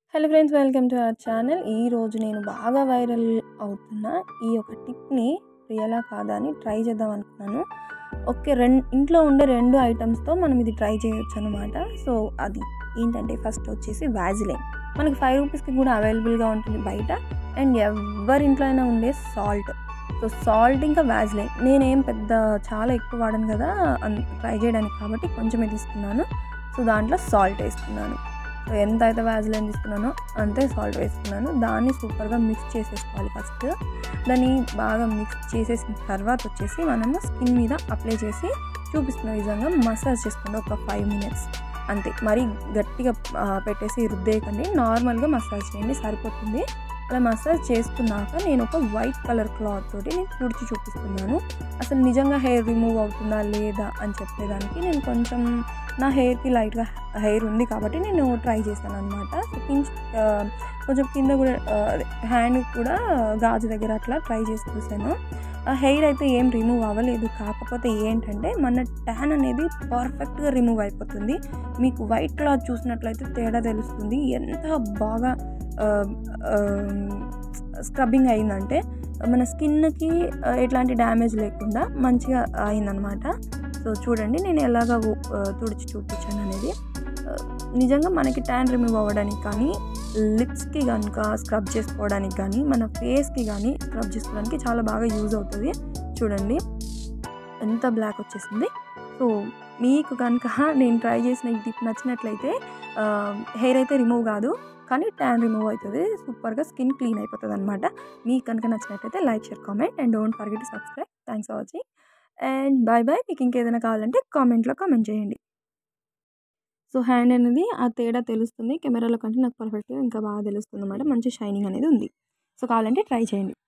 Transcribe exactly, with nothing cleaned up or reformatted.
Hello friends, welcome to our channel. ఈరోజు నేను బాగా వైరల్ అవుతున్న ఈ యొక్క టిప్ని రియలా కాదా అని ట్రై చేద్దాం అనుకున్నాను. ఓకే, రెండు ఇంట్లో ఉండే రెండు ఐటమ్స్తో మనం ఇది ట్రై చేయొచ్చు అనమాట. సో అది ఏంటంటే, ఫస్ట్ వచ్చేసి వ్యాజిలైన్. మనకి ఫైవ్ రూపీస్కి కూడా అవైలబుల్గా ఉంటుంది బయట. అండ్ ఎవరి ఇంట్లో అయినా ఉండే సాల్ట్. సో సాల్ట్ ఇంకా వ్యాజిలైన్ నేనేం పెద్ద చాలా ఎక్కువ వాడను కదా ట్రై చేయడానికి, కాబట్టి కొంచెమే తీసుకున్నాను. సో దాంట్లో సాల్ట్ వేసుకున్నాను. సో ఎంత అయితే వ్యాజిలైన్ తీసుకున్నానో అంతే సాల్ట్ వేసుకున్నాను. దాన్ని సూపర్గా మిక్స్ చేసేసుకోవాలి. ఫస్ట్ దాన్ని బాగా మిక్స్ చేసేసిన తర్వాత వచ్చేసి మనము స్కిన్ మీద అప్లై చేసి చూపిస్తున్న విధంగా మసాజ్ చేసుకోండి ఒక ఫైవ్ మినిట్స్ అంతే. మరీ గట్టిగా పెట్టేసి రుద్దేయకండి, నార్మల్గా మసాజ్ చేయండి సరిపోతుంది. అలా మసాజ్ చేసుకున్నాక నేను ఒక వైట్ కలర్ క్లాత్ తోటి నేను తుడిచి చూపిస్తున్నాను. అసలు నిజంగా హెయిర్ రిమూవ్ అవుతుందా లేదా అని చెప్పేదానికి నేను కొంచెం నా హెయిర్కి లైట్గా హెయిర్ ఉంది కాబట్టి నేను ట్రై చేశాను అనమాట. సో పించ్ కొంచెం కింద కూడా హ్యాండ్ కూడా గాజు దగ్గర అట్లా ట్రై చేసి చూసాను. హెయిర్ అయితే ఏం రిమూవ్ అవ్వలేదు. కాకపోతే ఏంటంటే మన ట్యాన్ అనేది పర్ఫెక్ట్గా రిమూవ్ అయిపోతుంది. మీకు వైట్ క్లాత్ చూసినట్లయితే తేడా తెలుస్తుంది. ఎంత బాగా స్క్రబ్బింగ్ అయిందంటే మన స్కిన్కి ఎట్లాంటి డ్యామేజ్ లేకుండా మంచిగా అయిందనమాట. సో చూడండి నేను ఎలాగ తుడిచి చూపించాను అనేది. నిజంగా మనకి ట్యాన్ రిమూవ్ అవ్వడానికి కానీ, లిప్స్కి కనుక స్క్రబ్ చేసుకోవడానికి కానీ, మన ఫేస్కి కానీ స్క్రబ్ చేసుకోవడానికి చాలా బాగా యూజ్ అవుతుంది. చూడండి ఎంత బ్లాక్ వచ్చేసింది. సో మీకు కనుక నేను ట్రై చేసిన ఈ టిప్ నచ్చినట్లయితే హెయిర్ అయితే రిమూవ్ కాదు కానీ ట్యాన్ రిమూవ్ అవుతుంది. సూపర్గా స్కిన్ క్లీన్ అయిపోతుంది అనమాట. మీకు కనుక నచ్చినట్లయితే like, share, comment and don't forget to subscribe. Thanks for watching and bye bye. మీకు ఇంకేదైనా కావాలంటే కామెంట్లో కామెంట్ చేయండి. సో హ్యాండ్ అనేది ఆ తేడా తెలుస్తుంది. కెమెరాలో కంటే నాకు పర్ఫెక్ట్గా ఇంకా బాగా తెలుస్తుంది అనమాట. మంచి షైనింగ్ అనేది ఉంది. సో కావాలంటే ట్రై చేయండి.